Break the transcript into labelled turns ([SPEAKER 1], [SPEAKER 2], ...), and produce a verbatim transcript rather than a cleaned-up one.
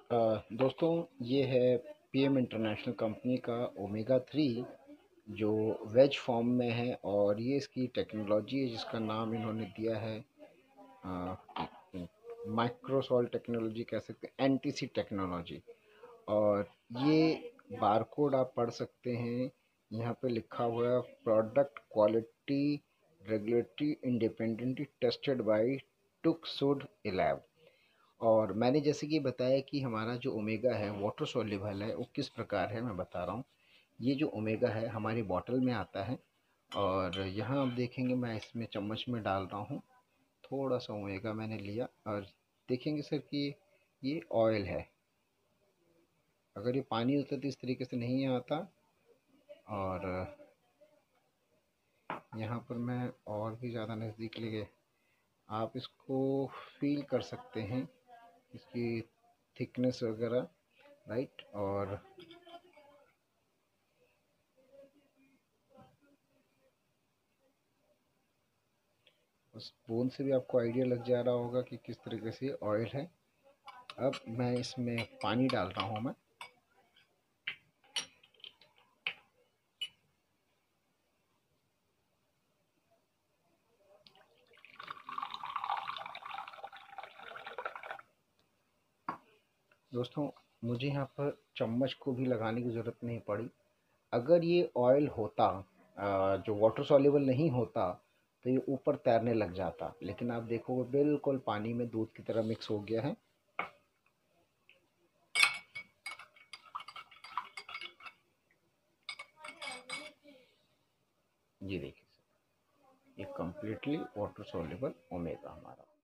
[SPEAKER 1] अ, दोस्तों, ये है पीएम इंटरनेशनल कंपनी का ओमेगा थ्री, जो वेज फॉर्म में है। और ये इसकी टेक्नोलॉजी है जिसका नाम इन्होंने दिया है माइक्रोसॉल टेक्नोलॉजी, कह सकते हैं एनटीसी टेक्नोलॉजी। और ये बारकोड आप पढ़ सकते हैं, यहाँ पे लिखा हुआ है product quality regulatory independently tested by टुकसुड लैब। और मैंने जैसे कि बताया कि हमारा जो ओमेगा है वाटर सॉल्युबल है, वो किस प्रकार है मैं बता रहा हूँ। ये जो ओमेगा है हमारी बॉटल में आता है, और यहाँ आप देखेंगे मैं इसमें चम्मच में डाल रहा हूँ। थोड़ा सा ओमेगा मैंने लिया, और देखेंगे सर कि ये ऑयल है। अगर ये पानी होता तो इस तरीके से नहीं आता। और यहाँ पर मैं और भी ज़्यादा नज़दीक ले गए, आप इसको फील कर सकते हैं, इसकी थिकनेस वगैरह, राइट। और उस बूंद से भी आपको आइडिया लग जा रहा होगा कि किस तरीके से ऑयल है। अब मैं इसमें पानी डाल रहा हूँ मैं। दोस्तों, मुझे यहाँ पर चम्मच को भी लगाने की ज़रूरत नहीं पड़ी। अगर ये ऑयल होता, अ, जो वाटर सॉल्युबल नहीं होता, तो ये ऊपर तैरने लग जाता। लेकिन आप देखोगे बिल्कुल पानी में दूध की तरह मिक्स हो गया है। ये देखिए, ये कम्प्लीटली वाटर सॉल्युबल ओमेगा हमारा।